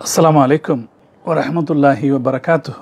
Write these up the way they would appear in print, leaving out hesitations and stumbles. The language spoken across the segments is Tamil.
अस्सलामु अलैकुम व रहमतुल्लाहि व बरकातुहु।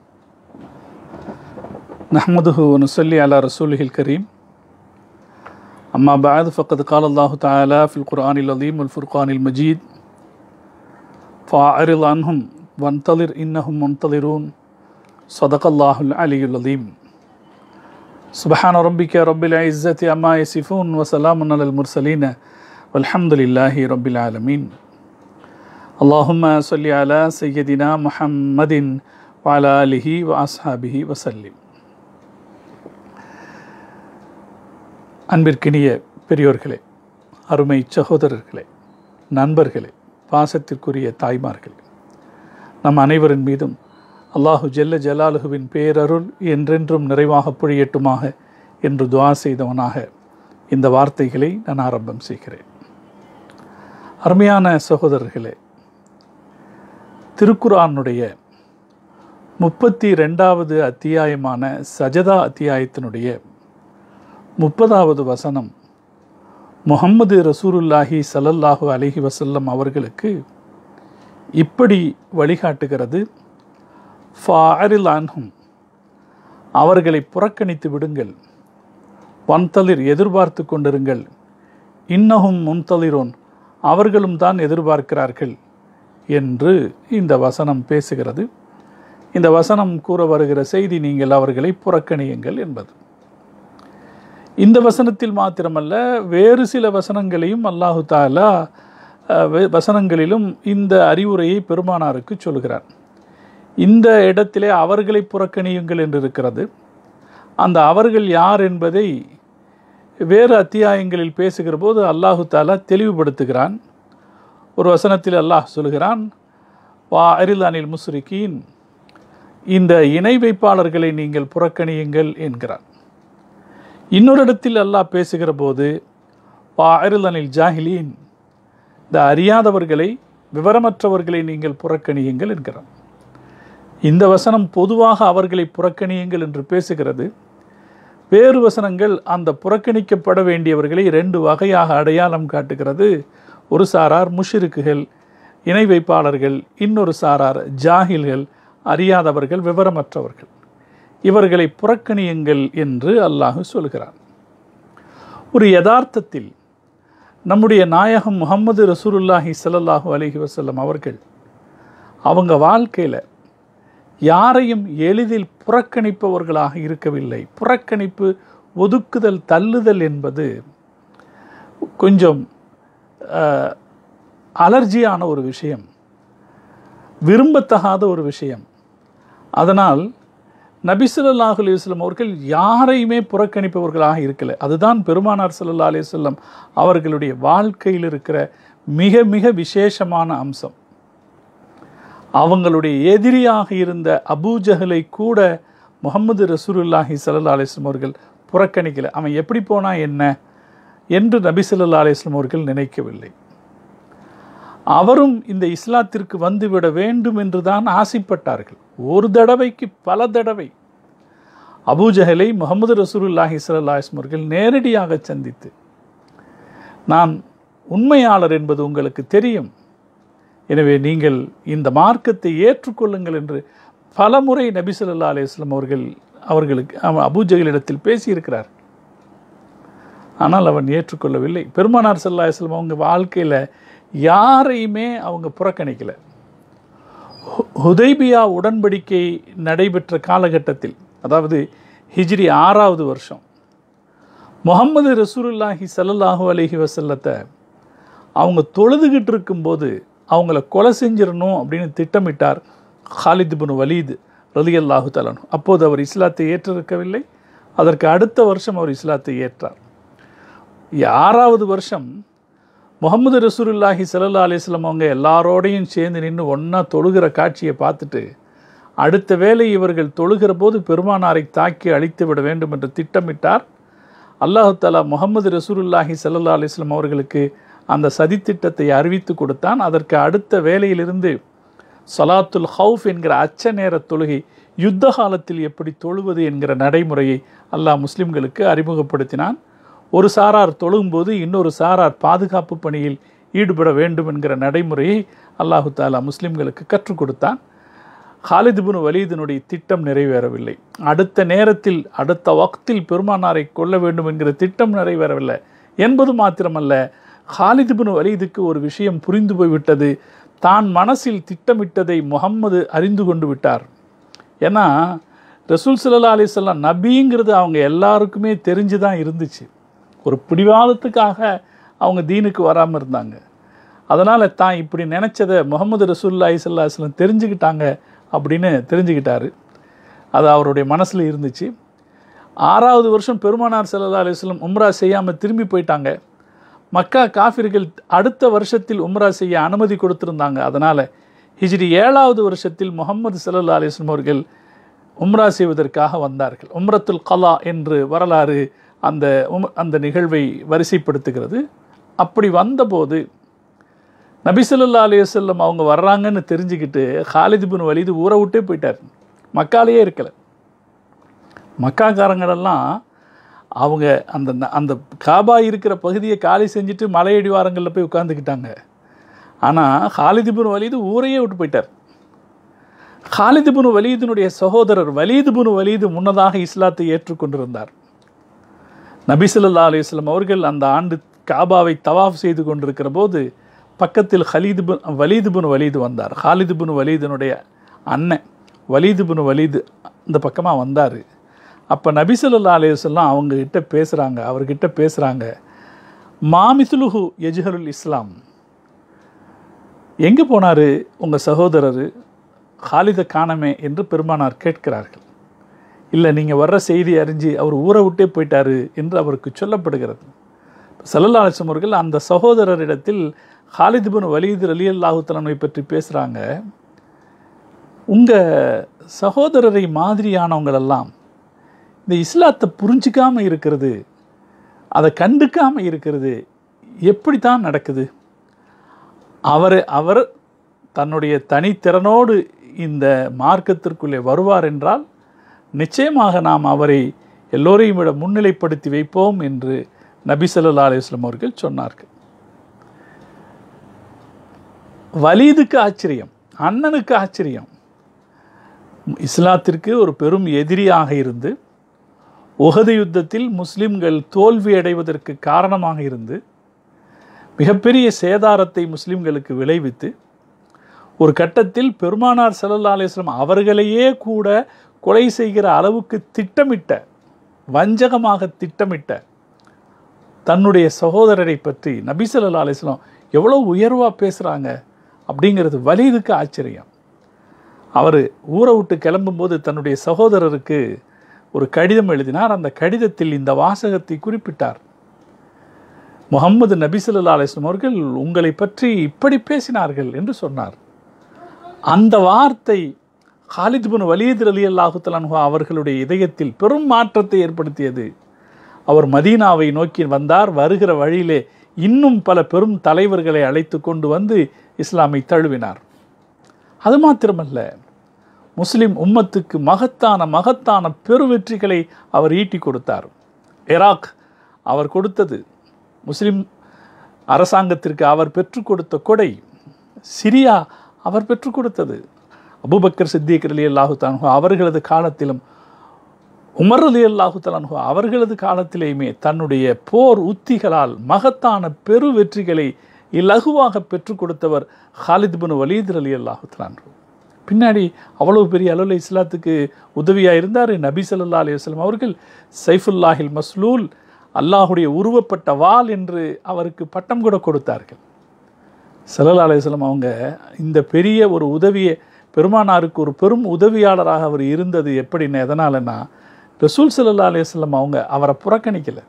नहमदुहु व नुसल्ली अला रसूलिहिल करीम। अम्मा बाद फ़क़द क़ाल अल्लाहु तआला फ़िल क़ुरआनिल अज़ीम वल फ़ुरक़ानिल मजीद फ़अरिज़ अन्हुम वंतज़िर इन्नहुम मुंतज़िरून। सदक़ल्लाहुल अलियुल अज़ीम। सुब्हान रब्बिका रब्बिल इज़्ज़ति अम्मा यसिफ़ून व सलामुन अलल मुरसलीन वल्हम्दुलिल्लाहि रब्बिल आलमीन। अल्लाहुम्मा सल्लि अला सय्यदिना मुहम्मदिन व अला आलिहि व अस्हाबिहि वसल्लिम। அன்பிற்கினிய பெரியோர்களே, அருமை சகோதரர்களே, நண்பர்களே, பாசத்திற்குரிய தாய்மார்களே, நம் அனைவரின் மீதும் அல்லாஹு ஜல்ல ஜலாலுஹுவின் பேரருள் என்றென்றும் நிறைவாக பொழியட்டுமாக என்று துஆ செய்தவனாக இந்த வார்த்தைகளை நான் ஆரம்பம் செய்கிறேன். அருமையான சகோதரர்களே, திருக்குர்ஆனுடைய 32வது அத்தியாயமான சஜதா அத்தியாயத்தினுடைய 30வது வசனம் முஹம்மது ரசூலுல்லாஹி ஸல்லல்லாஹு அலைஹி வஸல்லம் அவர்களுக்கு இப்படி வழிகாட்டுகிறது. ஃபஅரில் அன்ஹும், அவர்களை புறக்கணித்து விடுங்கள். வன்தலிர், எதிர்பார்த்து கொண்டிருங்கள். இன்னஹும் முன்தலிரோன், அவர்களும் தான் எதிர்பார்க்கிறார்கள் என்று இந்த வசனம் பேசுகிறது. இந்த வசனம் கூற வருகிற செய்தி, நீங்கள் அவர்களை புறக்கணியுங்கள் என்பது. இந்த வசனத்தில் மாத்திரமல்ல, வேறு சில வசனங்களையும் அல்லாஹு தஆலா வசனங்களிலும் இந்த அறிவுரையை பெருமானாருக்கு சொல்கிறார். இந்த இடத்திலே அவர்களை புறக்கணியுங்கள் என்று இருக்கிறது. அந்த அவர்கள் யார் என்பதை வேறு அத்தியாயங்களில் பேசுகிற போது அல்லாஹு தஆலா தெளிவுபடுத்துகிறான். ஒரு வசனத்தில் அல்லாஹ் சொல்கிறான், வா அரில் அனில் முஸ்ரிகீன், இந்த இணை வைப்பாளர்களை நீங்கள் புறக்கணியுங்கள் என்கிறான். இன்னொரு இடத்தில் அல்லாஹ் பேசுகிற போது வா அரில் அனில் ஜாஹிலீன், இந்த அறியாதவர்களை, விவரமற்றவர்களை நீங்கள் புறக்கணியுங்கள் என்கிறான். இந்த வசனம் பொதுவாக அவர்களை புறக்கணியுங்கள் என்று பேசுகிறது. வேறு வசனங்கள் அந்த புறக்கணிக்கப்பட வேண்டியவர்களை 2 வகையாக அடையாளம் காட்டுகிறது. ஒரு சாரார் முஷ்ரிக்குகள், இணை வைப்பாளர்கள். இன்னொரு சாரார் ஜாஹில்கள், அறியாதவர்கள், விவரமற்றவர்கள். இவர்களை புறக்கணியுங்கள் என்று அல்லாஹ் சொல்கிறார். ஒரு யதார்த்தத்தில் நம்முடைய நாயகம் முஹம்மது ரசூலுல்லாஹி ஸல்லல்லாஹு அலைஹி வஸல்லம் அவர்கள் அவங்க வாழ்க்கையில் யாரையும் எளிதில் புறக்கணிப்பவர்களாக இருக்கவில்லை. புறக்கணிப்பு, ஒதுக்குதல், தள்ளுதல் என்பது கொஞ்சம் அலர்ஜியான ஒரு விஷயம், விரும்பத்தகாத ஒரு விஷயம். அதனால் நபி ஸல்லல்லாஹு அலைஹி வஸல்லம் அவர்கள் யாரையுமே புறக்கணிப்பவர்களாக இருக்கலை. அதுதான் பெருமானார் ஸல்லல்லாஹு அலைஹி வஸல்லம் அவர்களுடைய வாழ்க்கையில் இருக்கிற மிக மிக விசேஷமான அம்சம். அவங்களுடைய எதிரியாக இருந்த அபூஜஹலை கூட முஹம்மது ரசூலுல்லாஹி ஸல்லல்லாஹு அலைஹி வஸல்லம் அவர்கள் புறக்கணிக்கலை. அவன் எப்படி போனா என்ன என்று நபி ஸல்லல்லாஹு அலைஹி வஸல்லம் அவர்கள் நினைக்கவில்லை. அவரும் இந்த இஸ்லாத்திற்கு வந்துவிட வேண்டும் என்று தான் ஆசைப்பட்டார்கள். ஒரு தடவைக்கு பல தடவை அபூஜஹலை முஹம்மது ரசூலுல்லாஹி ஸல்லல்லாஹு அலைஹி வஸல்லம் அவர்கள் நேரடியாக சந்தித்து, நான் உண்மையாளர் என்பது உங்களுக்கு தெரியும், எனவே நீங்கள் இந்த மார்க்கத்தை ஏற்றுக்கொள்ளுங்கள் என்று பல முறை நபி ஸல்லல்லாஹு அலைஹி வஸல்லம் அவர்களுக்கு அபூஜஹலிடத்தில் பேசியிருக்கிறார். ஆனால் அவன் ஏற்றுக்கொள்ளவில்லை. பெருமானார் ஸல்லல்லாஹு அலைஹி வஸல்லம் அவங்க வாழ்க்கையில் யாரையுமே அவங்க புறக்கணிக்கலை. ஹுதைபியா உடன்படிக்கை நடைபெற்ற காலகட்டத்தில், அதாவது ஹிஜ்ரி 6வது வருஷம், முஹம்மது ரசூலுல்லாஹி ஸல்லல்லாஹு அலைஹி வஸல்லத்தை அவங்க தொழுதுகிட்டு இருக்கும்போது அவங்கள கொலை செஞ்சிடணும் அப்படின்னு திட்டமிட்டார் ஹாலித் இப்னு வலீத் ரலியல்லாஹு தஆலா அன்ஹு. அப்போது அவர் இஸ்லாத்தை ஏற்றிருக்கவில்லை. அதற்கு அடுத்த வருஷம் அவர் இஸ்லாத்தை ஏற்றார். 6வது வருஷம் முஹம்மது ரசூலுல்லாஹி ஸல்லல்லாஹு அலைஹி வஸல்லம் அவங்க எல்லாரோடையும் சேர்ந்து நின்று ஒன்றா தொழுகிற காட்சியை பார்த்துட்டு, அடுத்த வேளை இவர்கள் தொழுகிற போது பெருமானாரை தாக்கி அழித்து விட வேண்டும் என்று திட்டமிட்டார். அல்லாஹு தஆலா முஹம்மது ரசூலுல்லாஹி ஸல்லல்லாஹு அலைஹி வஸல்லம் அவர்களுக்கு அந்த சதித்திட்டத்தை அறிவித்து கொடுத்தான். அதற்கு அடுத்த வேளையிலிருந்து ஸலாத்துல் ஹவுஃப் என்கிற அச்ச நேர தொழுகை, யுத்த காலத்தில் எப்படி தொழுவது என்கிற நடைமுறையை அல்லாஹ் முஸ்லிம்களுக்கு அறிமுகப்படுத்தினான். ஒரு சாரார் தொழும்போது இன்னொரு சாரார் பாதுகாப்பு பணியில் ஈடுபட வேண்டும் என்கிற நடைமுறையை அல்லாஹு தாலா முஸ்லிம்களுக்கு கற்றுக் கொடுத்தான். ஹாலித் இப்னு வலீதினுடைய திட்டம் நிறைவேறவில்லை. அடுத்த நேரத்தில் அடுத்த வக்தில் பெருமானாரை கொல்ல வேண்டும் என்கிற திட்டம் நிறைவேறவில்லை என்பது மாத்திரமல்ல, ஹாலித் இப்னு வலீதுக்கு ஒரு விஷயம் புரிந்து போய்விட்டது. தான் மனசில் திட்டமிட்டதை முஹம்மது அறிந்து கொண்டு விட்டார். ஏன்னா ரசூல் ஸல்லல்லாஹு அலைஹி வஸல்லம் நபிங்கிறது அவங்க எல்லாருக்குமே தெரிஞ்சு தான் இருந்துச்சு. ஒரு பிடிவாதத்துக்காக அவங்க தீனுக்கு வராமல் இருந்தாங்க. அதனால் தான் இப்படி நினச்சதை முஹம்மது ரசூலுல்லாஹி ஸல்லல்லாஹு அலைஹி வஸல்லம் தெரிஞ்சுக்கிட்டாங்க அப்படின்னு தெரிஞ்சுக்கிட்டாரு. அது அவருடைய மனசில் இருந்துச்சு. 6வது வருஷம் பெருமானார் ஸல்லல்லாஹு அலைஹி வஸல்லம் உம்ரா செய்யாமல் திரும்பி போயிட்டாங்க. மக்கா காஃபிர்கள் அடுத்த வருஷத்தில் உம்ரா செய்ய அனுமதி கொடுத்துருந்தாங்க. அதனால் ஹிஜ்ரி 7வது வருஷத்தில் முஹம்மது ஸல்லல்லாஹு அலைஹி வஸல்லம் அவர்கள் உம்ரா செய்வதற்காக வந்தார்கள். உம்ரத்துல் கலா என்று வரலாறு அந்த நிகழ்வை வரிசைப்படுத்துகிறது. அப்படி வந்தபோது நபி ஸல்லல்லாஹு அலைஹி வஸல்லம் அவங்க வர்றாங்கன்னு தெரிஞ்சுக்கிட்டு ஹாலித் இப்னு வலீது ஊரை விட்டே போயிட்டார். மக்காலேயே இருக்கலை. மக்காக்காரங்களெல்லாம் அவங்க அந்த காபா இருக்கிற பகுதியை காலி செஞ்சுட்டு மலையடிவாரங்களில் போய் உட்காந்துக்கிட்டாங்க. ஆனால் ஹாலித் இப்னு வலீது ஊரையே விட்டு போயிட்டார். ஹாலித் இப்னு வலீதினுடைய சகோதரர் வலீத் இப்னு வலீது முன்னதாக இஸ்லாத்தை ஏற்றுக்கொண்டிருந்தார். நபி ஸல்லல்லாஹு அலைஹி வஸல்லம் அவர்கள் அந்த ஆண்டு காபாவை தவாஃப் செய்து கொண்டிருக்கிற போது பக்கத்தில் வலீத் இப்னு வலீது வந்தார். ஹாலித் இப்னு வலீதினுடைய அண்ணன் வலீத் இப்னு வலீது இந்த பக்கமாக வந்தார். அப்போ நபி ஸல்லல்லாஹு அலைஹி வஸல்லம் அவர்கிட்ட பேசுகிறாங்க, மாமித்லுஹு யஜ்ஹலுல் இஸ்லாம், எங்கே போனார் உங்கள் சகோதரர், ஹாலிதை காணமே என்று பெருமானார் கேட்கிறார்கள். இல்லை, நீங்கள் வர்ற செய்தி அறிஞ்சு அவர் ஊரை விட்டே போயிட்டார் என்று அவருக்கு சொல்லப்படுகிறது. ஸல்லல்லாஹு அலைஹி வஸல்லம் அவர்கள் அந்த சகோதரரிடத்தில் ஹாலித் இப்னு வலீத் ரலியல்லாஹு தஆலா பற்றி பேசுகிறாங்க. உங்கள் சகோதரரை மாதிரியானவங்களெல்லாம் இந்த இஸ்லாத்தை புரிஞ்சிக்காமல் இருக்கிறது, அதை கண்டுக்காமல் இருக்கிறது எப்படி தான் நடக்குது? அவர் தன்னுடைய தனித்திறனோடு இந்த மார்க்கத்திற்குள்ளே வருவார் என்றால் நிச்சயமாக நாம் அவரை எல்லோரையும் விட முன்னிலைப்படுத்தி வைப்போம் என்று நபி ஸல்லல்லாஹு அலைஹி வஸல்லம் அவர்கள் சொன்னார்கள். வலீதுக்கு ஆச்சரியம், அண்ணனுக்கு ஆச்சரியம். இஸ்லாத்திற்கு ஒரு பெரும் எதிரியாக இருந்து உஹது யுத்தத்தில் முஸ்லிம்கள் தோல்வி அடைவதற்கு காரணமாக இருந்து மிகப்பெரிய சேதாரத்தை முஸ்லிம்களுக்கு விளைவித்து ஒரு கட்டத்தில் பெருமானார் ஸல்லல்லாஹு அலைஹி வஸல்லம் அவர்களையே கூட கொலை செய்கிற அளவுக்கு வஞ்சகமாக திட்டமிட்ட தன்னுடைய சகோதரரை பற்றி நபி ஸல்லல்லாஹு அலைஹி வஸல்லம் எவ்வளோ உயர்வாக பேசுகிறாங்க அப்படிங்கிறது வலீதுக்கு ஆச்சரியம். அவர் ஊரை விட்டு கிளம்பும்போது தன்னுடைய சகோதரருக்கு ஒரு கடிதம் எழுதினார். அந்த கடிதத்தில் இந்த வாசகத்தை குறிப்பிட்டார். முஹம்மது நபி ஸல்லல்லாஹு அலைஹி வஸல்லம் அவர்கள் உங்களை பற்றி இப்படி பேசினார்கள் என்று சொன்னார். அந்த வார்த்தை ஹாலித் இப்னு வலீத் ரலியல்லாஹு தஆலா அவர்களுடைய இதயத்தில் பெரும் மாற்றத்தை ஏற்படுத்தியது. அவர் மதீனாவை நோக்கி வந்தார். வருகிற வழியிலே இன்னும் பல பெரும் தலைவர்களை அழைத்து கொண்டு வந்து இஸ்லாமை தழுவினார். அது மாத்திரமல்ல, முஸ்லிம் உம்மத்துக்கு மகத்தான பெருவெற்றிகளை அவர் ஈட்டி கொடுத்தார். ஈராக் அவர் கொடுத்தது, முஸ்லிம் அரசாங்கத்திற்கு அவர் பெற்றுக் கொடுத்த கொடை. சிரியா அவர் பெற்றுக் கொடுத்தது. அபூபக்கர் சித்திக் ரலியல்லாஹு தஆலா அவர்களது காலத்திலும் உமர் ரலியல்லாஹு தஆலா அவர்களது காலத்திலேயுமே தன்னுடைய போர் உத்திகளால் மகத்தான பெரு வெற்றிகளை இலகுவாக பெற்றுக் கொடுத்தவர் ஹாலித் இப்னு வலீத் ரலியல்லாஹு தஆலா. பின்னாடி அவ்வளவு பெரிய அளவில் இஸ்லாத்துக்கு உதவியாக இருந்தார். நபி ஸல்லல்லாஹு அலைஹி வஸல்லம் அவர்கள் சைஃபுல்லாஹில் மஸ்லூல், அல்லாஹுடைய உருவப்பட்ட வாள் என்று அவருக்கு பட்டம் கூட கொடுத்தார்கள். ஸல்லல்லாஹு அலைஹி வஸல்லம் அவங்க இந்த பெரிய ஒரு உதவியை பெருமானாருக்கு ஒரு பெரும் உதவியாளராக அவர் இருந்தது எப்படின்னு எதனாலன்னா, ரசூல் ஸல்லல்லாஹு அலைஹி வஸல்லம் அவங்க அவரை புறக்கணிக்கலை.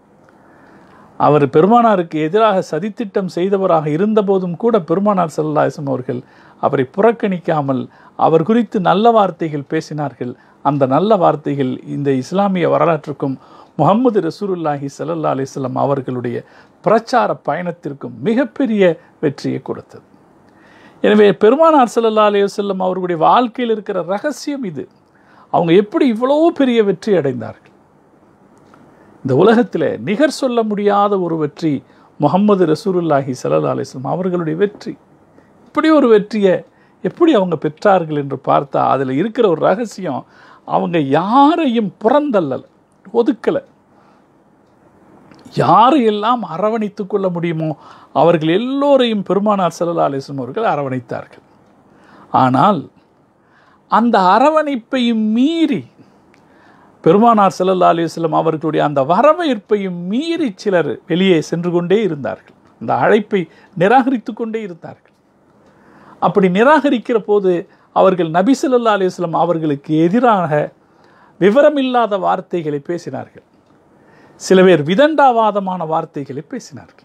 அவர் பெருமானாருக்கு எதிராக சதித்திட்டம் செய்தவராக இருந்தபோதும் கூட பெருமானார் ஸல்லல்லாஹு அலைஹி வஸல்லம் அவர்கள் அவரை புறக்கணிக்காமல் அவர் குறித்து நல்ல வார்த்தைகள் பேசினார்கள். அந்த நல்ல வார்த்தைகள் இந்த இஸ்லாமிய வரலாற்றுக்கும் முஹம்மது ரசூலுல்லாஹி ஸல்லல்லாஹு அலைஹி வஸல்லம் அவர்களுடைய பிரச்சார பயணத்திற்கும் மிகப்பெரிய வெற்றியை கொடுத்தது. எனவே பெருமானார் ஸல்லல்லாஹு அலைஹி வஸல்லம் அவர்களுடைய வாழ்க்கையில் இருக்கிற ரகசியம் இது. அவங்க எப்படி இவ்வளோ பெரிய வெற்றி அடைந்தார்கள்? இந்த உலகத்தில் நிகர் சொல்ல முடியாத ஒரு வெற்றி முஹம்மது ரசூலுல்லாஹி ஸல்லல்லாஹு அலைஹி வஸல்லம் அவர்களுடைய வெற்றி. இப்படி ஒரு வெற்றியை எப்படி அவங்க பெற்றார்கள் என்று பார்த்தா அதில் இருக்கிற ஒரு ரகசியம், அவங்க யாரையும் புறந்தள்ளல, ஒதுக்கலை. யாரையெல்லாம் அரவணைத்து கொள்ள முடியுமோ அவர்கள் எல்லோரையும் பெருமானார் ஸல்லல்லாஹு அலைஹி வஸல்லம் அவர்கள் அரவணைத்தார்கள். ஆனால் அந்த அரவணைப்பையும் மீறி பெருமானார் ஸல்லல்லாஹு அலைஹி வஸல்லம் அவர்களுடைய அந்த வரவேற்பையும் மீறி சிலர் வெளியே சென்று கொண்டே இருந்தார்கள். அந்த அழைப்பை நிராகரித்து கொண்டே இருந்தார்கள். அப்படி நிராகரிக்கிற போது அவர்கள் நபி ஸல்லல்லாஹு அலைஹி வஸல்லம் அவர்களுக்கு எதிராக விவரமில்லாத வார்த்தைகளை பேசினார்கள். சில பேர் விதண்டாவாதமான வார்த்தைகளை பேசினார்கள்.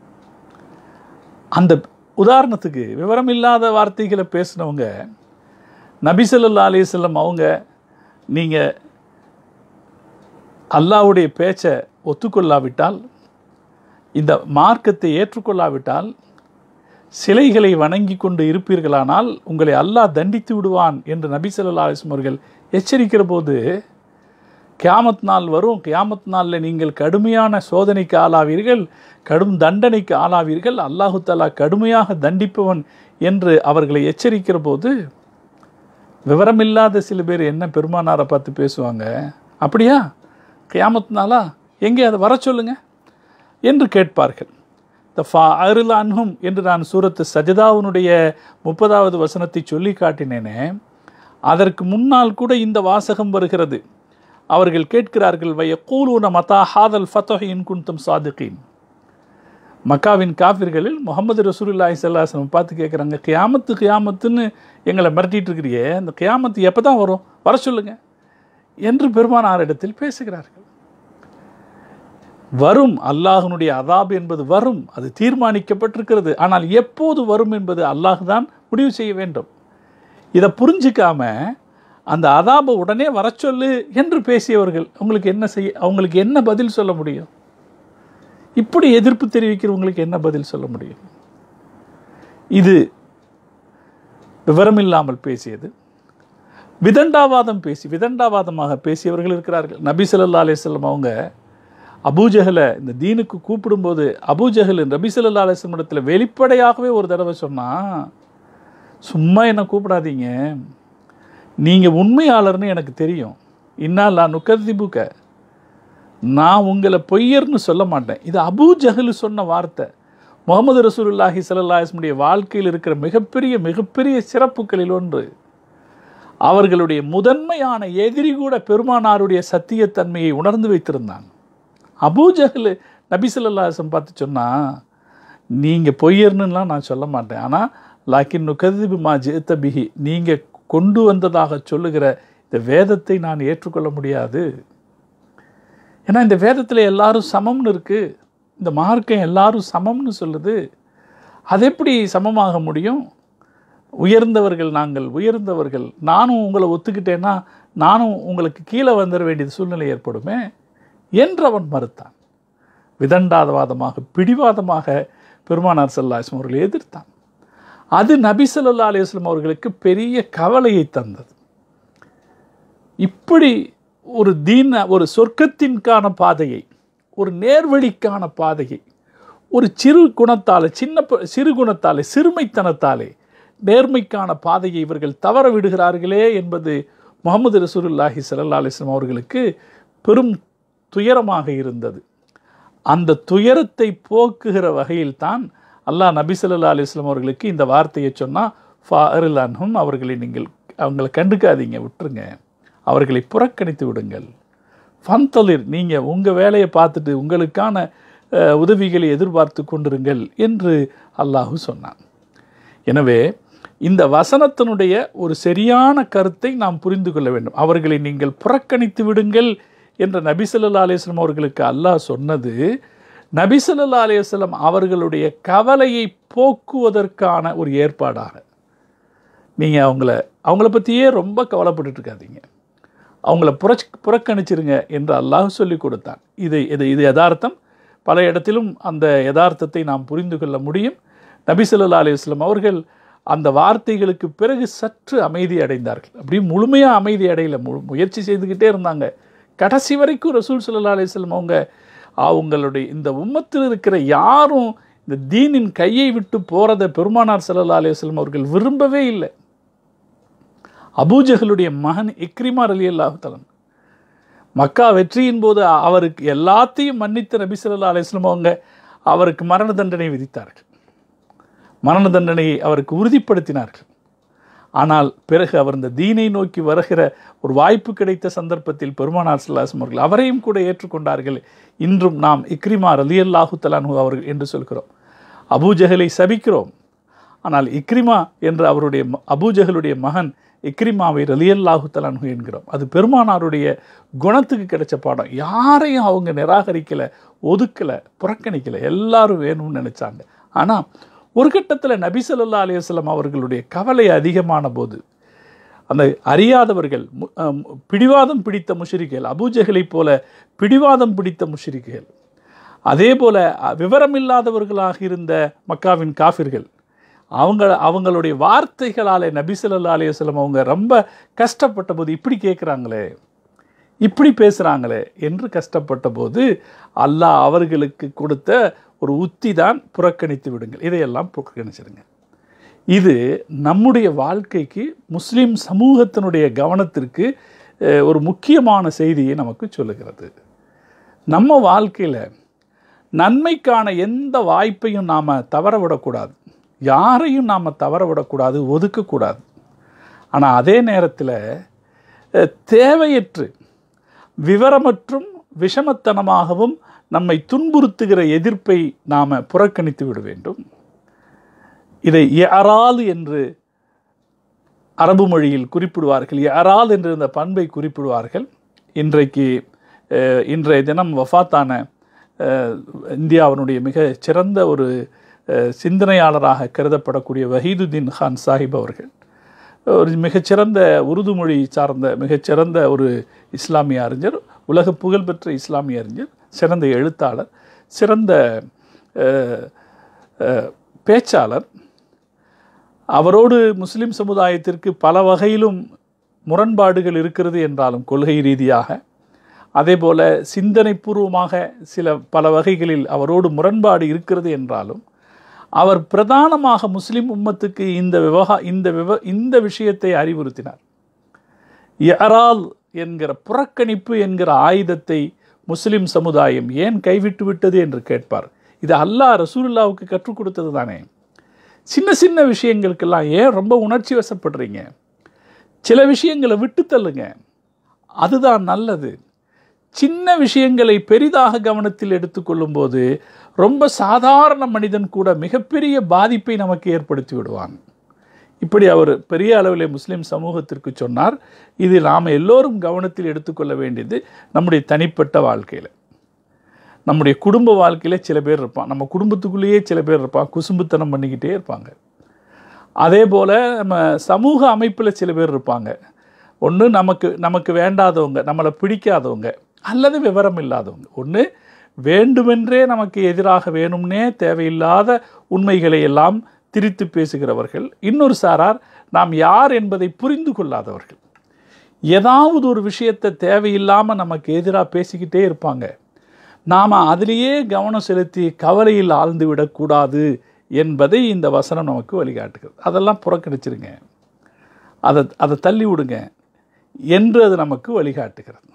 அந்த உதாரணத்துக்கு விவரமில்லாத வார்த்தைகளை பேசினவங்க நபி ஸல்லல்லாஹு அலைஹி வஸல்லம் அவங்க நீங்கள் அல்லாஹ்வுடைய பேச்சை ஒத்துக்கொள்ளாவிட்டால், இந்த மார்க்கத்தை ஏற்றுக்கொள்ளாவிட்டால், சிலைகளை வணங்கி கொண்டு இருப்பீர்களானால் உங்களை அல்லாஹ் தண்டித்து விடுவான் என்று நபி ஸல்லல்லாஹு அலைஹி வஸல்லம் அவர்கள் எச்சரிக்கிற போது, கியாமத் நாள் வரும், கியாமத் நாளில் நீங்கள் கடுமையான சோதனைக்கு ஆளாவீர்கள், கடும் தண்டனைக்கு ஆளாவீர்கள், அல்லாஹு தஆலா கடுமையாக தண்டிப்பவன் என்று அவர்களை எச்சரிக்கிற போது, விவரமில்லாத சில பேர் என்ன பெருமானாரை பார்த்து பேசுவாங்க, அப்படியா கியாமத் நாளா, எங்கே அதை வர சொல்லுங்க என்று கேட்பார்கள். தஃபா அருள் அன்ஹும் என்று நான் சூரத்து சஜதாவுனுடைய 30வது வசனத்தை சொல்லி காட்டினேனே, அதற்கு முன்னால் கூட இந்த வாசகம் வருகிறது. அவர்கள் கேட்கிறார்கள், வயக்கூலூன மதா ஹாதல் ஃபத்ஹு இன் குன்தும் சாதிகீன். மக்காவின் காஃபிர்களில் முஹம்மது ரசூலுல்லாஹி ஸல்லல்லாஹு அலைஹி வஸல்லம் பார்த்து கேட்குறாங்க, கியாமத்துன்னு எங்களை மிரட்டிட்டு இருக்கிறியே, அந்த கியாமத்து எப்போ தான் வரும், வர சொல்லுங்க என்று பெருமானாரிடத்தில் பேசுகிறார்கள். வரும், அல்லாஹ்வுடைய அதாப் என்பது வரும், அது தீர்மானிக்கப்பட்டிருக்கிறது. ஆனால் எப்போது வரும் என்பது அல்லாஹ் தான் முடிவு செய்ய வேண்டும். இதை புரிஞ்சிக்காம அந்த அதாபை உடனே வர சொல்லு என்று பேசியவர்கள் அவங்களுக்கு என்ன பதில் சொல்ல முடியும்? இப்படி எதிர்ப்பு தெரிவிக்கிறவங்களுக்கு என்ன பதில் சொல்ல முடியும்? இது விவரமில்லாமல் பேசியது. விதண்டாவாதமாக பேசியவர்கள் இருக்கிறார்கள். நபி ஸல்லல்லாஹு அலைஹி வஸல்லம் அவங்க அபூஜஹலை இந்த தீனுக்கு கூப்பிடும்போது, அபூஜஹல் நபி ஸல்லல்லாஹு அலைஹி வஸல்லம் இடத்துல வெளிப்படையாகவே ஒரு தடவை சொன்னா, சும்மா என்ன கூப்பிடாதீங்க, நீங்கள் உண்மையாளர்னு எனக்கு தெரியும், இன்னாலா நுகதிபுக, நான் உங்களை பொய்யர்னு சொல்ல மாட்டேன். இது அபூஜஹல் சொன்ன வார்த்தை. முஹம்மது ரசூலுல்லாஹி ஸல்லல்லாஹு அலைஹி வஸல்லம் வாழ்க்கையில் இருக்கிற மிகப்பெரிய சிறப்புகளில் ஒன்று. அவர்களுடைய முதன்மையான எதிரி கூட பெருமானாருடைய சத்தியத்தன்மையை உணர்ந்து வைத்திருந்தாங்க. அபூஜஹல் நபி ஸல்லல்லாஹு அலைஹி வஸல்லம் பார்த்து சொன்னா, நீங்கள் பொய்யர்னுலாம் நான் சொல்ல மாட்டேன், ஆனால் லாக்கின் நுகதிபு மா ஜிஅத பிஹி, நீங்கள் கொண்டு வந்ததாக சொல்லுகிற இந்த வேதத்தை நான் ஏற்றுக்கொள்ள முடியாது. ஏன்னா இந்த வேதத்தில் எல்லாரும் சமம்னு இருக்குது, இந்த மார்க்கம் எல்லாரும் சமம்னு சொல்லுது. அது எப்படி சமமாக முடியும்? நாங்கள் உயர்ந்தவர்கள், நானும் உங்களை ஒத்துக்கிட்டேன்னா நானும் உங்களுக்கு கீழே வந்துட வேண்டியது சூழ்நிலை ஏற்படுமே என்று அவன் மறுத்தான். விதண்டாவாதமாக பிடிவாதமாக பெருமானார் ஸல்லல்லாஹு அலைஹி வஸல்லம் அவர்களை எதிர்த்தான். அது நபி ஸல்லல்லாஹு அலைஹி வஸல்லம் அவர்களுக்கு பெரிய கவலையை தந்தது. இப்படி ஒரு சொர்க்கத்தின்கான பாதையை, ஒரு நேர்வழிக்கான பாதையை, ஒரு சிறு குணத்தாலே சிறுமைத்தனத்தாலே நேர்மைக்கான பாதையை இவர்கள் தவற விடுகிறார்களே என்பது முஹம்மது ரசூலுல்லாஹி ஸல்லல்லாஹு அலைஹி வஸல்லம் அவர்களுக்கு பெரும் துயரமாக இருந்தது. அந்த துயரத்தை போக்குகிற வகையில் தான் அல்லாஹ் நபி ஸல்லல்லாஹு அலைஹி வஸல்லம் அவர்களுக்கு இந்த வார்த்தையை சொன்னால், ஃபஅரில் அன்ஹும், அவங்களை கண்டுக்காதீங்க, விட்டுருங்க, அவர்களை புறக்கணித்து விடுங்கள். ஃபந்தலிர், நீங்கள் உங்கள் வேலையை பார்த்துட்டு உங்களுக்கான உதவிகளை எதிர்பார்த்து கொண்டிருங்கள் என்று அல்லாஹு சொன்னான். எனவே இந்த வசனத்தினுடைய ஒரு சரியான கருத்தை நாம் புரிந்து கொள்ள வேண்டும். அவர்களை நீங்கள் புறக்கணித்து விடுங்கள் என்ற நபி ஸல்லல்லாஹு அலைஹி வஸல்லம் அவர்களுக்கு அல்லாஹ் சொன்னது, நபி ஸல்லல்லாஹு அலைஹி வஸல்லம் அவர்களுடைய கவலையை போக்குவதற்கான ஒரு ஏற்பாடாக. நீங்கள் அவங்கள பற்றியே ரொம்ப கவலைப்பட்டு இருக்காதீங்க, அவங்கள புறக்கணிச்சிருங்க என்று அல்லாஹ் சொல்லி கொடுத்தான். இது யதார்த்தம். பல இடத்திலும் அந்த யதார்த்தத்தை நாம் புரிந்து கொள்ள முடியும். நபி ஸல்லல்லாஹு அலைஹி வஸல்லம் அவர்கள் அந்த வார்த்தைகளுக்கு பிறகு சற்று அமைதி அடைந்தார்கள். அப்படி முழுமையாக அமைதி அடையலை, முயற்சி செய்துக்கிட்டே இருந்தாங்க. கடைசி வரைக்கும் ரசூல் ஸல்லல்லாஹு அலைஹி வஸல்லம் அவங்களுடைய இந்த உம்மத்தில் இருக்கிற யாரும் இந்த தீனின் கையை விட்டு போகிறத பெருமானார் ஸல்லல்லாஹு அலைஹி வஸல்லம் அவர்கள் விரும்பவே இல்லை. அபூஜஹலுடைய மகன் இக்ரிமா ரலியல்லாஹு தஆலா மக்கா வெற்றியின் போது அவருக்கு எல்லாத்தையும் மன்னித்த நபி ஸல்லல்லாஹு அலைஹி வஸல்லம் அவங்க அவருக்கு மரண தண்டனை விதித்தார்கள். மரண தண்டனையை அவருக்கு உறுதிப்படுத்தினார்கள். ஆனால் பிறகு அவர் இந்த தீனை நோக்கி வருகிற ஒரு வாய்ப்பு கிடைத்த சந்தர்ப்பத்தில் பெருமானார் ஸல்லல்லாஹு அலைஹி வஸல்லம் அவர்கள் அவரையும் கூட ஏற்றுக்கொண்டார்கள். இன்றும் நாம் இக்ரிமா ரலியல்லாஹு தஆலா அன்ஹு அவர்கள் என்று சொல்கிறோம். அபூஜஹலை சபிக்கிறோம். ஆனால் இக்ரிமா என்று அவருடைய அபூஜஹலுடைய மகன் இக்ரிமாவை ரலியல்லாஹு தஆலா அன்ஹு என்கிறோம். அது பெருமானாருடைய குணத்துக்கு கிடைச்ச பாடம். யாரையும் அவங்க நிராகரிக்கலை, ஒதுக்கலை, புறக்கணிக்கலை. எல்லாரும் வேணும்னு நினச்சாங்க. ஆனால் ஒரு கட்டத்தில் நபி ஸல்லல்லாஹு அலைஹி வஸல்லம் அவர்களுடைய கவலை அதிகமான போது அந்த அறியாதவர்கள், பிடிவாதம் பிடித்த முஷ்ரிக்குகள், அபூஜஹலை போல பிடிவாதம் பிடித்த முஷ்ரிக்குகள், அதே போல விவரமில்லாதவர்களாக இருந்த மக்காவின் காஃபிர்கள், அவங்களுடைய வார்த்தைகளால் நபி ஸல்லல்லாஹு அலைஹி வஸல்லம் அவங்க ரொம்ப கஷ்டப்பட்ட போது, இப்படி கேட்குறாங்களே, இப்படி பேசுகிறாங்களே என்று கஷ்டப்பட்ட போது அல்லாஹ் அவர்களுக்கு கொடுத்த ஒரு உத்தி தான் புறக்கணித்து விடுங்கள், இதையெல்லாம் புறக்கணிச்சிடுங்க. இது நம்முடைய வாழ்க்கைக்கு, முஸ்லீம் சமூகத்தினுடைய கவனத்திற்கு ஒரு முக்கியமான செய்தியை நமக்கு சொல்லுகிறது. நம்ம வாழ்க்கையில் நன்மைக்கான எந்த வாய்ப்பையும் நாம் தவற விடக்கூடாது, யாரையும் நாம் தவற விடக்கூடாது, ஒதுக்கக்கூடாது. ஆனால் அதே நேரத்தில் தேவையற்று விவரமற்றும் விஷமத்தனமாகவும் நம்மை துன்புறுத்துகிற எதிர்ப்பை நாம் புறக்கணித்து விட வேண்டும். இதை யரால் என்று அரபு மொழியில் குறிப்பிடுவார்கள். யரால் என்று இந்த பண்பை குறிப்பிடுவார்கள். இன்றைய தினம் வஃபாத்தான இந்தியாவினுடைய மிக சிறந்த ஒரு சிந்தனையாளராக கருதப்படக்கூடிய வஹீதுதீன் கான் சாஹிப் அவர்கள் ஒரு மிகச்சிறந்த உருது மொழி சார்ந்த மிகச்சிறந்த ஒரு இஸ்லாமிய அறிஞர், உலக புகழ்பெற்ற இஸ்லாமிய அறிஞர், சிறந்த எழுத்தாளர், சிறந்த பேச்சாளர். அவரோடு முஸ்லிம் சமுதாயத்திற்கு பல வகையிலும் முரண்பாடுகள் இருக்கிறது என்றாலும், கொள்கை ரீதியாக, அதே போல சிந்தனைபூர்வமாக பல வகைகளில் அவரோடு முரண்பாடு இருக்கிறது என்றாலும், அவர் பிரதானமாக முஸ்லிம் உம்மத்துக்கு இந்த விஷயத்தை அறிவுறுத்தினார். யரால் என்கிற புறக்கணிப்பு என்கிற ஆயுதத்தை முஸ்லிம் சமுதாயம் ஏன் கைவிட்டு விட்டது என்று கேட்பார். இது அல்லாஹ் ரசூலுல்லாவுக்கு கற்றுக் கொடுத்தது தானே. சின்ன சின்ன விஷயங்களுக்கெல்லாம் ஏன் ரொம்ப உணர்ச்சி வசப்படுறீங்க? சில விஷயங்களை விட்டு தள்ளுங்க, அதுதான் நல்லது. சின்ன விஷயங்களை பெரிதாக கவனத்தில் எடுத்துக்கொள்ளும் போது ரொம்ப சாதாரண மனிதன் கூட மிகப்பெரிய பாதிப்பை நமக்கு ஏற்படுத்தி விடுவான். இப்படி அவர் பெரிய அளவில் முஸ்லீம் சமூகத்திற்கு சொன்னார். இது நாம் எல்லோரும் கவனத்தில் எடுத்துக்கொள்ள வேண்டியது. நம்முடைய தனிப்பட்ட வாழ்க்கையில், நம்முடைய குடும்ப வாழ்க்கையில் சில பேர் இருப்பான், நம்ம குடும்பத்துக்குள்ளேயே சில பேர் இருப்பான், குசும்புத்தனம் பண்ணிக்கிட்டே இருப்பாங்க. அதே போல் நம்ம சமூக அமைப்பில் சில பேர் இருப்பாங்க. ஒன்று நமக்கு வேண்டாதவங்க, நம்மளை பிடிக்காதவங்க, அல்லது விவரம் இல்லாதவங்க. ஒன்று வேண்டுமென்றே நமக்கு எதிராக வேணும்னே தேவையில்லாத உண்மைகளை எல்லாம் திரித்து பேசுகிறவர்கள். இன்னொரு சாரார் நாம் யார் என்பதை புரிந்து கொள்ளாதவர்கள். ஏதாவது ஒரு விஷயத்தை தேவையில்லாமல் நமக்கு எதிராக பேசிக்கிட்டே இருப்பாங்க. நாம் அதிலேயே கவனம் செலுத்தி கவலையில் ஆழ்ந்து விடக்கூடாது என்பதை இந்த வசனம் நமக்கு வழிகாட்டுகிறது. அதெல்லாம் புறக்கணிச்சிருங்க, அதை தள்ளி விடுங்க என்று அது நமக்கு வழிகாட்டுகிறது.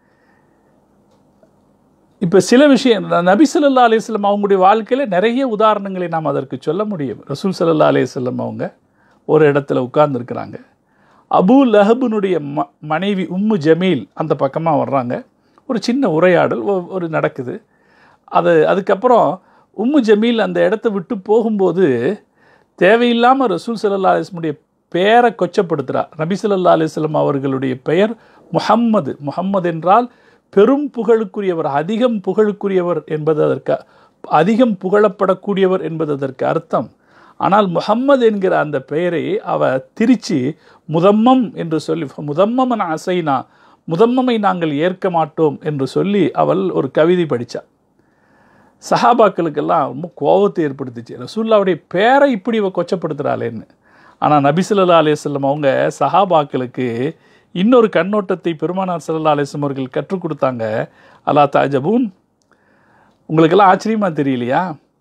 இப்போ சில விஷயம் நபி ஸல்லல்லாஹு அலைஹி வஸல்லம் அவங்களுடைய வாழ்க்கையில் நிறைய உதாரணங்களை நாம் அதற்கு சொல்ல முடியும். ரசூல் ஸல்லல்லாஹு அலைஹி வஸல்லம் அவங்க ஒரு இடத்துல உட்கார்ந்துருக்கிறாங்க. அபூ லஹபுனுடைய மனைவி உம்மு ஜமீல் அந்த பக்கமாக வர்றாங்க. ஒரு சின்ன உரையாடல் ஒரு நடக்குது. அதுக்கப்புறம் உம்மு ஜமீல் அந்த இடத்த விட்டு போகும்போது தேவையில்லாமல் ரசூல் ஸல்லல்லாஹு அலைஹி வஸல்லம் பெயரை கொச்சப்படுத்துகிறார். நபி ஸல்லல்லாஹு அலைஹி வஸல்லம் அவர்களுடைய பெயர் முஹம்மது. முஹம்மது என்றால் பெரும் புகழுக்குரியவர், அதிகம் புகழுக்குரியவர் என்பது அதற்கு, அதிகம் புகழப்படக்கூடியவர் என்பது அதற்கு அர்த்தம். ஆனால் முஹம்மது என்கிற அந்த பெயரை திரிச்சு முதம்மம் என்று சொல்லி, முதம்மன் அசைனா, முதம்மமை நாங்கள் ஏற்க மாட்டோம் என்று சொல்லி அவள் ஒரு கவிதை படித்தாள். சஹாபாக்களுக்கெல்லாம் ரொம்ப கோபத்தை ஏற்படுத்திச்சு. ரசூலுல்லாவுடைய பேரை இப்படி கொச்சப்படுத்துகிறாளேன்னு. ஆனால் நபி ஸல்லல்லாஹு அலைஹி வஸல்லம் அவங்க சஹாபாக்களுக்கு இன்னொரு கண்ணோட்டத்தை பெருமானார் ஸல்லல்லாஹு அலைஹி வஸல்லம் அவர்கள் கற்றுக் கொடுத்தாங்க. அலா தஅஜபூன், உங்களுக்கெல்லாம் ஆச்சரியமாக தெரியலையா?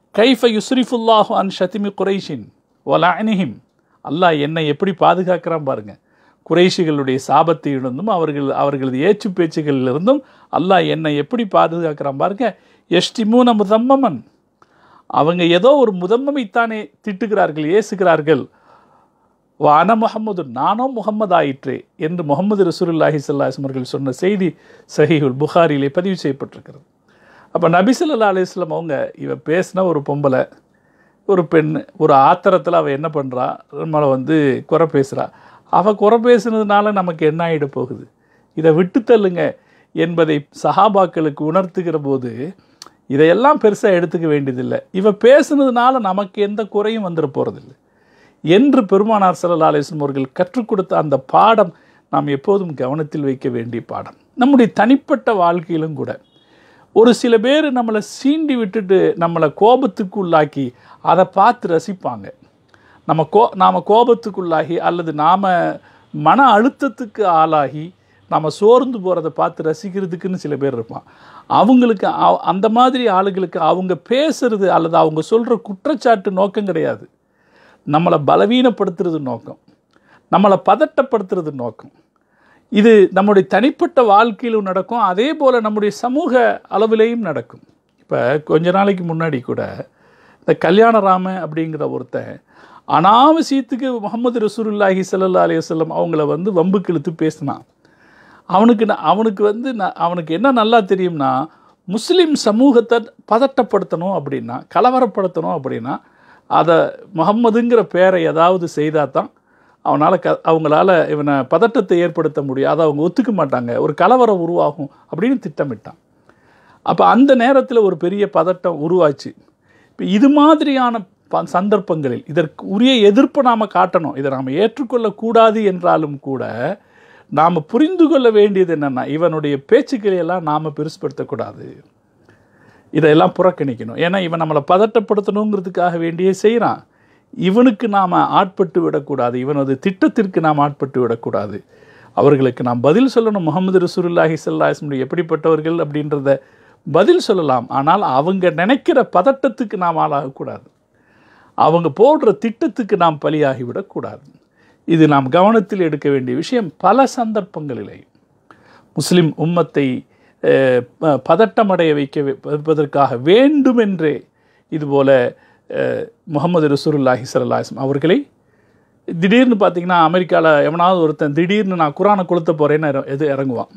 கைஃப யுஸ்ரிஃபுல்லாஹு அன் ஷத்திமி குரைஷின் வலஅனிஹிம், அல்லாஹ் என்னை எப்படி பாதுகாக்கிறான் பாருங்க. குறைஷிகளுடைய சாபத்திலிருந்தும் அவர்களது ஏச்சு பேச்சுகளிலிருந்தும் அல்லாஹ் என்னை எப்படி பாதுகாக்கிறான் பாருங்க. யஷ்டிமூன முதம்மமன், அவங்க ஏதோ ஒரு முதம்மமைத்தானே திட்டுகிறார்கள், ஏசுகிறார்கள். வான முஹம்மது, நானோ முகம்மது ஆயிற்றே என்று முகமது ரசூலுல்லாஹி ஸல்லல்லாஹு அலைஹி வஸல்லம் அவர்கள் சொன்ன செய்தி சஹீஹுல் புகாரிலே பதிவு செய்யப்பட்டிருக்கிறது. அப்போ நபி ஸல்லல்லாஹு அலைஹி வஸல்லம் அவங்க இவ பேசின ஒரு பொம்பளை, ஒரு பெண், ஒரு ஆத்திரத்தில் அவள் என்ன பண்ணுறா, நம்மளை வந்து குறை பேசுகிறா. அவள் குறை பேசுனதுனால நமக்கு என்ன ஆகிட போகுது, இதை விட்டு தள்ளுங்க என்பதை சஹாபாக்களுக்கு உணர்த்துகிற போது இதையெல்லாம் பெருசாக எடுத்துக்க வேண்டியதில்லை. இவ பேசுனதுனால நமக்கு எந்த குறையும் வந்துட போகிறதில்லை என்று பெருமானார் ஸல்லல்லாஹு அலைஹி வஸல்லம் அவர்கள் கற்றுக் கொடுத்த அந்த பாடம் நாம் எப்போதும் கவனத்தில் வைக்க வேண்டிய பாடம். நம்முடைய தனிப்பட்ட வாழ்க்கையிலும் கூட ஒரு சில பேர் நம்மளை சீண்டி விட்டுட்டு நம்மளை கோபத்துக்கு உள்ளாக்கி அதை பார்த்து ரசிப்பாங்க. நாம் கோபத்துக்குள்ளாகி அல்லது நாம் மன அழுத்தத்துக்கு ஆளாகி நாம் சோர்ந்து போகிறத பார்த்து ரசிக்கிறதுக்குன்னு சில பேர் இருப்பான். அவங்களுக்கு அந்த மாதிரி ஆளுகளுக்கு அவங்க பேசுறது அல்லது அவங்க சொல்கிற குற்றச்சாட்டு நோக்கம் கிடையாது, நம்மளை பலவீனப்படுத்துறது நோக்கம், நம்மளை பதட்டப்படுத்துறது நோக்கம். இது நம்முடைய தனிப்பட்ட வாழ்க்கையிலும் நடக்கும், அதே போல் நம்முடைய சமூக அளவிலேயும் நடக்கும். இப்போ கொஞ்ச நாளைக்கு முன்னாடி கூட இந்த கல்யாணராம அப்படிங்கிற ஒருத்தன் அனாவசியத்துக்கு முகமது ரசூலுல்லாஹி ஸல்லல்லாஹு அலைஹி வஸல்லம் அவங்கள வந்து வம்புக்கு இழுத்து பேசினான். அவனுக்கு என்ன நல்லா தெரியும்னா, முஸ்லீம் சமூகத்தை பதட்டப்படுத்தணும் அப்படின்னா, கலவரப்படுத்தணும் அப்படின்னா, அதை முகம்மதுங்கிற பேரை ஏதாவது செய்தால் தான் அவங்களால இவனை பதட்டத்தை ஏற்படுத்த முடியும், அதை அவங்க ஒத்துக்க மாட்டாங்க, ஒரு கலவரம் உருவாகும் அப்படின்னு திட்டமிட்டான். அப்போ அந்த நேரத்தில் ஒரு பெரிய பதட்டம் உருவாச்சு. இப்போ இது மாதிரியான சந்தர்ப்பங்களில் இதற்கு உரிய எதிர்ப்பை நாம் காட்டணும். இதை நாம் ஏற்றுக்கொள்ளக்கூடாது என்றாலும் கூட நாம் புரிந்து கொள்ள வேண்டியது என்னென்னா, இவனுடைய பேச்சுக்களையெல்லாம் நாம் பெருசுப்படுத்தக்கூடாது, இதையெல்லாம் புறக்கணிக்கணும். ஏன்னா இவன் நம்மளை பதட்டப்படுத்தணுங்கிறதுக்காக வேண்டியே செய்கிறான். இவனுக்கு நாம் ஆட்பட்டு விடக்கூடாது, இவனது திட்டத்திற்கு நாம் ஆட்பட்டு விடக்கூடாது. அவர்களுக்கு நாம் பதில் சொல்லணும். முகமது ரசூலுல்லாஹி ஸல்லல்லாஹு அலைஹி வஸல்லம் எப்படிப்பட்டவர்கள் அப்படின்றத பதில் சொல்லலாம். ஆனால் அவங்க நினைக்கிற பதட்டத்துக்கு நாம் ஆளாகக்கூடாது, அவங்க போடுற திட்டத்துக்கு நாம் பலியாகிவிடக்கூடாது. இது நாம் கவனத்தில் எடுக்க வேண்டிய விஷயம். பல சந்தர்ப்பங்களிலே முஸ்லிம் உம்மத்தை பதட்டமடைய வைப்பதற்காக வேண்டுமென்றே இதுபோல் முகமது ரசூலுல்லாஹி ஸல்லல்லாஹு அலைஹி வஸல்லம் அவர்களை திடீர்னு பார்த்திங்கன்னா, அமெரிக்காவில் எவனாவது ஒருத்தன் திடீர்னு நான் குரானை கொளுத்த போகிறேன்னு இறங்குவான்.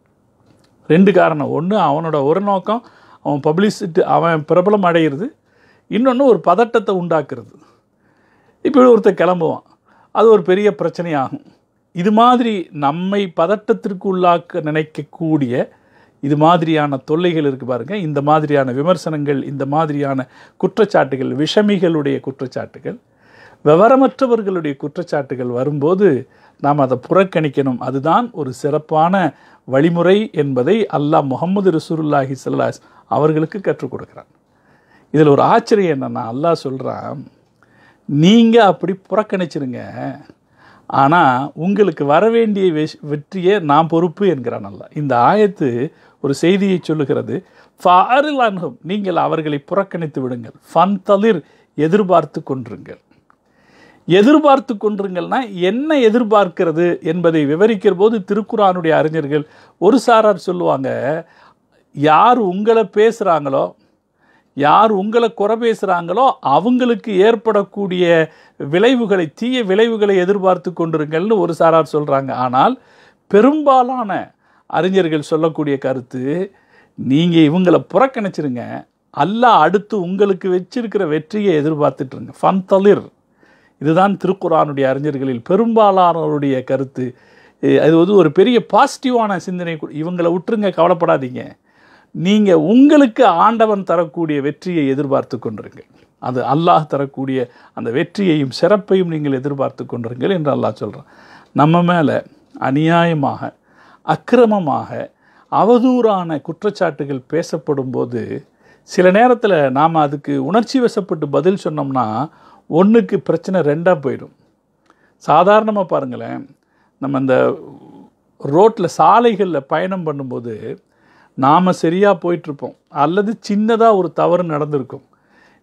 ரெண்டு காரணம். ஒன்று, அவனோட ஒரு நோக்கம் அவன் பப்ளிசிட்டி, அவன் பிரபலம் அடைகிறது. இன்னொன்று, ஒரு பதட்டத்தை உண்டாக்குறது. இப்படி ஒருத்தர் கிளம்புவான், அது ஒரு பெரிய பிரச்சனையாகும். இது மாதிரி நம்மை பதட்டத்திற்கு உள்ளாக்க நினைக்கக்கூடிய இது மாதிரியான தொல்லைகள் இருக்குது பாருங்கள். இந்த மாதிரியான விமர்சனங்கள், இந்த மாதிரியான குற்றச்சாட்டுகள், விஷமிகளுடைய குற்றச்சாட்டுகள், விவரமற்றவர்களுடைய குற்றச்சாட்டுகள் வரும்போது நாம் அதை புறக்கணிக்கணும். அதுதான் ஒரு சிறப்பான வழிமுறை என்பதை அல்லாஹ் முகமது ரசூலுல்லாஹி ஸல்லல்லாஹு அலைஹி வஸல்லம் அவர்களுக்கு கற்றுக் கொடுக்குறான். இதில் ஒரு ஆச்சரியம் என்னென்னா, அல்லாஹ் சொல்கிறான், நீங்கள் அப்படி புறக்கணிச்சிருங்க, ஆனால் உங்களுக்கு வரவேண்டிய வெற்றியை நான் பொறுப்பு என்கிறான் அல்லாஹ். இந்த ஆயத்து ஒரு செய்தியை சொல்லுகிறது. ஃபாரில் அன்ஹும், நீங்கள் அவர்களை புறக்கணித்து விடுங்கள். ஃபன்தலிர், எதிர்பார்த்து கொண்டிருங்கள். எதிர்பார்த்து கொண்டிருங்கள்னா என்ன எதிர்பார்க்கிறது என்பதை விவரிக்கிற போது திருக்குரானுடைய அறிஞர்கள் ஒரு சாரார் சொல்லுவாங்க, யார் உங்களை பேசுகிறாங்களோ, யார் உங்களை குறை பேசுகிறாங்களோ அவங்களுக்கு ஏற்படக்கூடிய விளைவுகளை, தீய விளைவுகளை எதிர்பார்த்து கொண்டிருங்கள்னு ஒரு சாரார் சொல்கிறாங்க. ஆனால் பெரும்பாலான அறிஞர்கள் சொல்லக்கூடிய கருத்து, நீங்கள் இவங்களை புறக்கணிச்சிருங்க, அல்லாஹ் அடுத்து உங்களுக்கு வச்சிருக்கிற வெற்றியை எதிர்பார்த்துட்ருங்க. ஃபன்தலிர், இதுதான் திருக்குரானுடைய அறிஞர்களில் பெரும்பாலானவருடைய கருத்து. அது வந்து ஒரு பெரிய பாசிட்டிவான சிந்தனை. இவங்களை விட்டுருங்க, கவலைப்படாதீங்க, நீங்கள் உங்களுக்கு ஆண்டவன் தரக்கூடிய வெற்றியை எதிர்பார்த்து கொண்டிருங்கள், அது அல்லாஹ் தரக்கூடிய அந்த வெற்றியையும் சிறப்பையும் நீங்கள் எதிர்பார்த்து கொண்டிருங்கள் என்று அல்லாஹ் சொல்கிறான். நம்ம மேலே அநியாயமாக, அக்கிரமமாக, அவதூறான குற்றச்சாட்டுகள் பேசப்படும் போது சில நேரத்தில் நாம் அதுக்கு உணர்ச்சி வசப்பட்டு பதில் சொன்னோம்னா ஒன்றுக்கு பிரச்சனை ரெண்டாக போயிடும். சாதாரணமாக பாருங்களேன், நம்ம இந்த ரோட்டில் சாலைகளில் பயணம் பண்ணும்போது நாம் சரியாக போயிட்டுருப்போம், அல்லது சின்னதாக ஒரு தவறு நடந்திருக்கும்.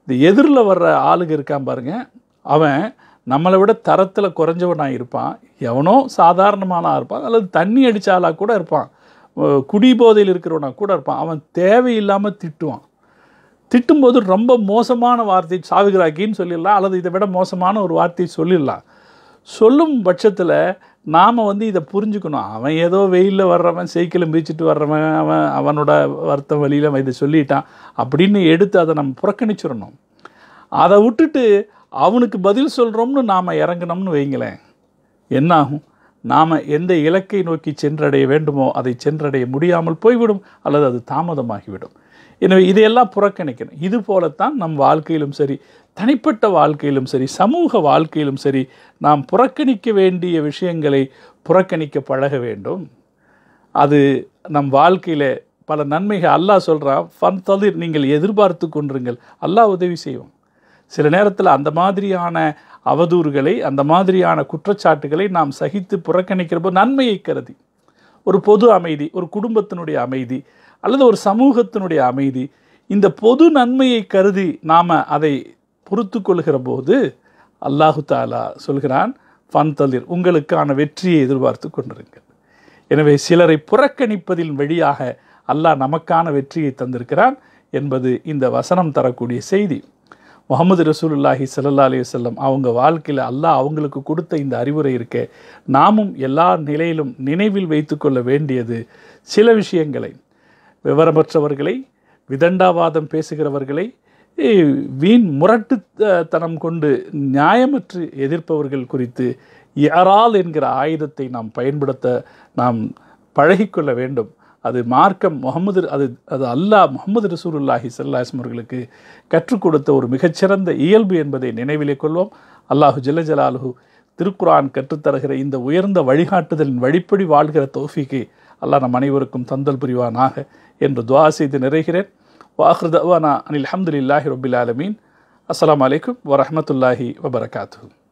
இந்த எதிரில் வர்ற ஆளுங்க இருக்கான் பாருங்க, அவன் நம்மளை விட தரத்தில் குறைஞ்சவனாக இருப்பான், எவனோ சாதாரணமானாக இருப்பான், அல்லது தண்ணி அடித்தாலாக கூட இருப்பான், குடிபோதையில் இருக்கிறவனாக கூட இருப்பான். அவன் தேவையில்லாமல் திட்டுவான். திட்டும்போது ரொம்ப மோசமான வார்த்தை சாவுகிறாக்கின்னு சொல்லிடலாம், அல்லது இதை விட மோசமான ஒரு வார்த்தையை சொல்லிடலாம். சொல்லும் பட்சத்தில் நாம் இதை புரிஞ்சுக்கணும். அவன் ஏதோ வெயிலில் வர்றவன், சைக்கிளை மிதிச்சிட்டு வர்றவன், அவனோட வருத்தம் வழியில் இதை சொல்லிட்டான் அப்படின்னு எடுத்து அதை நம்ம புறக்கணிச்சிடணும். அதை விட்டுட்டு அவனுக்கு பதில் சொல்கிறோம்னு நாம் இறங்கினோம்னு வைங்களேன், என்னாகும்? நாம் எந்த இலக்கை நோக்கி சென்றடைய வேண்டுமோ அதை சென்றடைய முடியாமல் போய்விடும், அல்லது அது தாமதமாகிவிடும். எனவே இதையெல்லாம் புறக்கணிக்கணும். இது போலத்தான் நம் வாழ்க்கையிலும் சரி, தனிப்பட்ட வாழ்க்கையிலும் சரி, சமூக வாழ்க்கையிலும் சரி, நாம் புறக்கணிக்க வேண்டிய விஷயங்களை புறக்கணிக்க பழக வேண்டும். அது நம் வாழ்க்கையில் பல நன்மைகள். அல்லாஹ் சொல்கிறான், ஃபன்தலிர், நீங்கள் எதிர்பார்த்து கொண்டிருங்கள், அல்லாஹ் உதவி செய்வோம். சில நேரத்தில் அந்த மாதிரியான அவதூறுகளை, அந்த மாதிரியான குற்றச்சாட்டுகளை நாம் சகித்து புறக்கணிக்கிறப்போ நன்மையை கருதி, ஒரு பொது அமைதி, ஒரு குடும்பத்தினுடைய அமைதி, அல்லது ஒரு சமூகத்தினுடைய அமைதி, இந்த பொது நன்மையை கருதி நாம் அதை பொறுத்து கொள்கிற போது அல்லாஹு தாலா சொல்கிறான், ஃபன்தலிர், உங்களுக்கான வெற்றியை எதிர்பார்த்து கொண்டிருங்கள். எனவே சிலரை புறக்கணிப்பதின் வழியாக அல்லாஹ் நமக்கான வெற்றியை தந்திருக்கிறான் என்பது இந்த வசனம் தரக்கூடிய செய்தி. முஹம்மது ரசூலுல்லாஹி ஸல்லல்லாஹு அலைஹி வஸல்லம் அவங்க வாழ்க்கையில் அல்லாஹ் அவங்களுக்கு கொடுத்த இந்த அறிவுரை இருக்க, நாமும் எல்லா நிலையிலும் நினைவில் வைத்து கொள்ள வேண்டியது சில விஷயங்களை, விவரமற்றவர்களை, விதண்டாவாதம் பேசுகிறவர்களை, வீண் முரட்டுத்தனம் கொண்டு நியாயமற்று எதிர்ப்பவர்கள் குறித்து யாரால் என்கிற ஆயுதத்தை நாம் பயன்படுத்த நாம் பழகிக்கொள்ள வேண்டும். அது மார்க்கம் அது அல்லாஹ் முஹம்மது ரசூலுல்லாஹி ஸல்லல்லாஹு அலைஹி வஸல்லம் அவர்களுக்கு கற்றுக் கொடுத்த ஒரு மிகச்சிறந்த இயல்பு என்பதை நினைவிலே கொள்வோம். அல்லாஹு ஜல்ல ஜலாலுஹு திருக்குர்ஆன் கற்றுத்தருகிற இந்த உயர்ந்த வழிகாட்டுதலின் வழிப்படி வாழ்கிற தௌஃபீக்கை அல்லாஹ் நம் அனைவருக்கும் தந்தல் புரிவானாக என்று துஆ செய்து நிறைகிறேன். வாஹிரு தஅவானா அனில் ஹம்துலில்லாஹி ரப்பில் ஆலமீன். அஸ்ஸலாமு அலைக்கும் வரஹ்மத்துல்லாஹி வபரகாத்துஹு.